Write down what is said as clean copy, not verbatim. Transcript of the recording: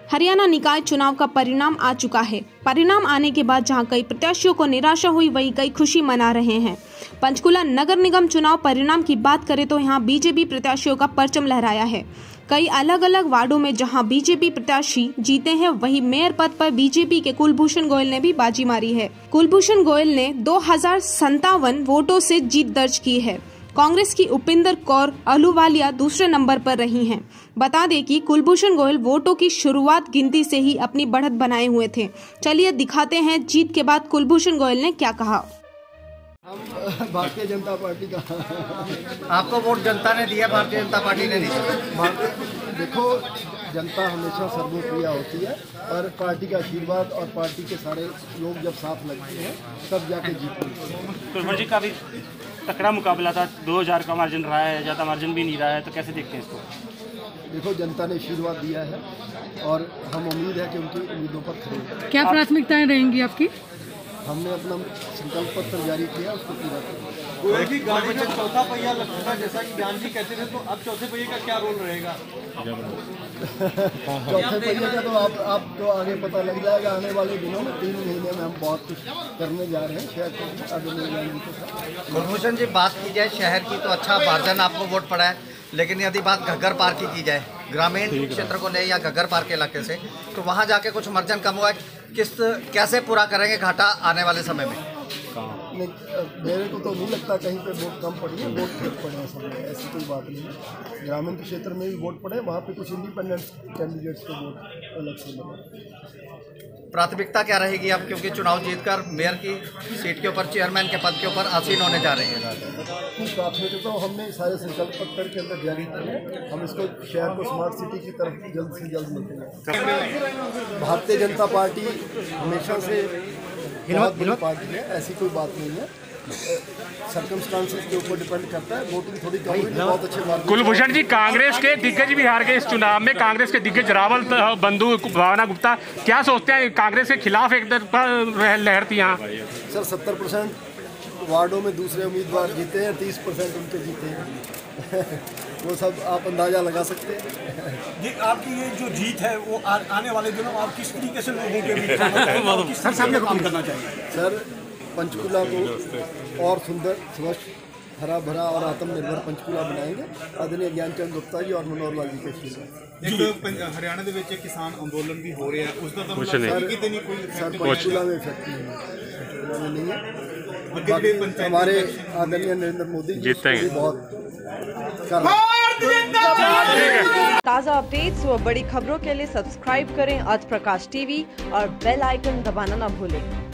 हरियाणा निकाय चुनाव का परिणाम आ चुका है। परिणाम आने के बाद जहां कई प्रत्याशियों को निराशा हुई, वहीं कई खुशी मना रहे हैं। पंचकुला नगर निगम चुनाव परिणाम की बात करें तो यहां बीजेपी प्रत्याशियों का परचम लहराया है। कई अलग अलग वार्डों में जहां बीजेपी प्रत्याशी जीते हैं, वहीं मेयर पद पर बीजेपी के कुलभूषण गोयल ने भी बाजी मारी है। कुलभूषण गोयल ने 2057 वोटों से जीत दर्ज की है। कांग्रेस की उपिंदर कौर अहलूवालिया दूसरे नंबर पर रही हैं। बता दें कि कुलभूषण गोयल वोटों की शुरुआत गिनती से ही अपनी बढ़त बनाए हुए थे। चलिए दिखाते हैं जीत के बाद कुलभूषण गोयल ने क्या कहा। हम भारतीय जनता पार्टी का आपको वोट जनता ने दिया, भारतीय जनता पार्टी ने नहीं। देखो, जनता हमेशा सर्वप्रिय होती है और पार्टी का आशीर्वाद और पार्टी के सारे लोग जब साथ लगते हैं तब जाके जीतते हैं। कुलभूषण जी का भी तकड़ा मुकाबला था, 2000 का मार्जिन रहा है, ज़्यादा मार्जिन भी नहीं रहा है, तो कैसे देखते हैं इसको? देखो, जनता ने आशीर्वाद दिया है और हम उम्मीद है कि उनकी उम्मीदों पर खरे हैं। क्या प्राथमिकताएं रहेंगी आपकी? हमने अपना संकल्प पत्र जारी किया, उसको पूरा किया। गोयल जी, गाड़ी का चौथा पहिया लग चुका, जैसा कि ज्ञान जी कहते थे, तो अब चौथे पहिए का क्या रोल रहेगा? चौथे पहिए का तो आप तो आगे पता लग जाएगा आने वाले दिनों में। 3 महीने में हम बहुत कुछ करने जा रहे हैं शायद। कुलभूषण जी, बात की जाए शहर की तो अच्छा मार्जिन आपको वोट पड़ा है, लेकिन यदि बात घग्गर पार की जाए, ग्रामीण क्षेत्र को ले या घग्गर पार के इलाके से, तो वहाँ जाके कुछ मार्जिन कम हुआ है। कैसे पूरा करेंगे घाटा आने वाले समय में? मेरे को तो नहीं लगता कहीं पे वोट कम पड़ी है, वोट ठीक पड़े हैं सब में, ऐसी कोई बात नहीं है। ग्रामीण के क्षेत्र में भी वोट पड़े, वहाँ पे कुछ इंडिपेंडेंट कैंडिडेट्स के वोट अलग से लगे। प्राथमिकता क्या रहेगी अब, क्योंकि चुनाव जीतकर मेयर की सीट के ऊपर, चेयरमैन के पद के ऊपर आसीन होने जा रहे हैं? प्राथमिकता तो हमने सारे संकल्प पत्र के अंदर जारी किए। हम इसको शहर को स्मार्ट सिटी की तरफ जल्द से जल्द लेंगे। भारतीय जनता पार्टी हमेशा से बहुत बड़ी पार्टी है, ऐसी कोई बात नहीं है। सर्कमस्टांसेस के ऊपर डिपेंड करता है। वोटिंग थोड़ी कम हुई, बहुत अच्छे मार्जिन। कुलभूषण जी, कांग्रेस के दिग्गज भी हार गए इस चुनाव में। कांग्रेस के दिग्गज रावल बंधु भावना गुप्ता, क्या सोचते हैं? कांग्रेस के खिलाफ एक तरफा लहर थी यहाँ। सर, 70% वार्डों में दूसरे उम्मीदवार जीते हैं, 30% उनके जीते हैं। वो सब आप अंदाजा लगा सकते हैं। जी, आपकी ये जो जीत है वो आने वाले दिनों में आप किस तरीके से लोगों के बीच किस सामने काम करना चाहिए? सर, पंचकुला को और सुंदर, स्वच्छ, हरा भरा और आत्मनिर्भर पंचकुला बनाएंगे। आदरणीय ज्ञानचंद गुप्ता जी और मनोहर लाल जी के आशीर्वाद। हरियाणा ਦੇ ਵਿੱਚ किसान अंदोलन भी हो रहे हैं, उसका तो कुछ नहीं। सर, पंचकुला में इफेक्ट नहीं है। हमारे आदरणीय नरेंद्र मोदी जीतते हैं बहुत। ताज़ा अपडेट्स व बड़ी खबरों के लिए सब्सक्राइब करें आज प्रकाश टीवी और बेल आइकन दबाना न भूलें।